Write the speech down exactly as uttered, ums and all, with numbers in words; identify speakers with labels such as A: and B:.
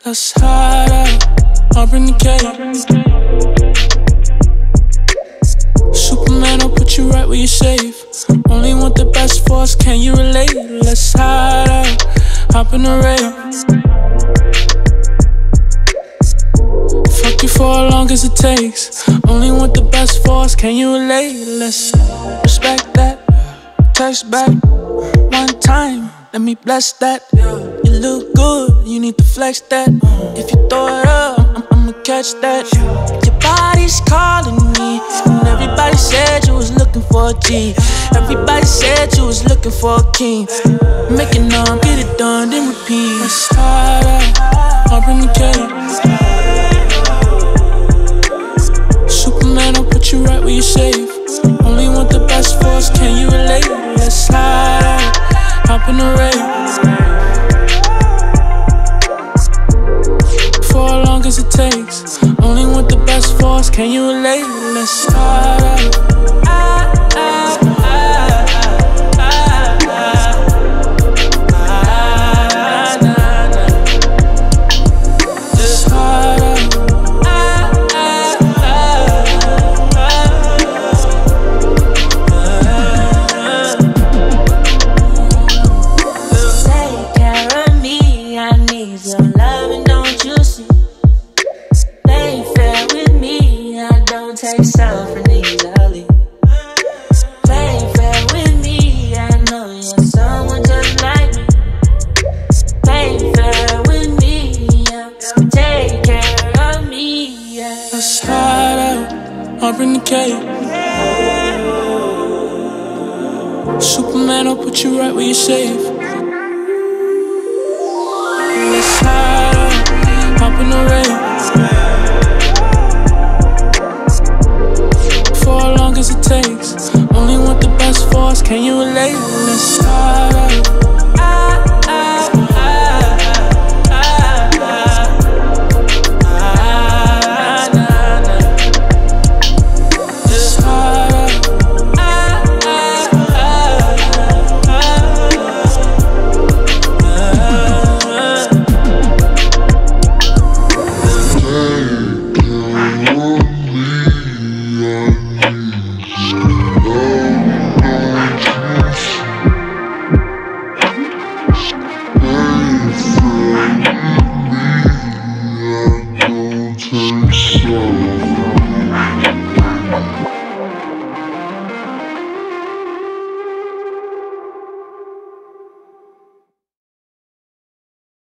A: Let's hide out, I'll bring the cake. Superman, I'll put you right where you're safe. Only want the best for us, can you relate? Let's hide out, hop in the rave. Fuck you for as long as it takes. Only want the best for us, can you relate? Let's respect that, text back one time, let me bless that. You look good, you need to flex that. If you throw it up, I'm, I'ma catch that. Your body's calling me, and everybody said you was looking for a G. Everybody said you was looking for a king. Make it numb, get it done, then repeat. Let's start out, I'll bring the cake. Superman, I'll put you right where you're safe. Only want the best for us, can you relate? Let's slide out, hop in the rave. For as long as it takes. Only want the best for us, can you relate? Let's slide out. Ah, ah, ah, ah, ah, ah, nah, nah. Let's slide out.
B: Take something easily. Play fair with me, I know you're someone just like me. Play fair with me, yeah. Take care of me, yeah.
A: Let's hide out, I'll bring the cake. Superman, I'll put you right where you're safe. Let's hide out, hop in the rave. For as long as it takes. Only want the best for us, can you relate? Let's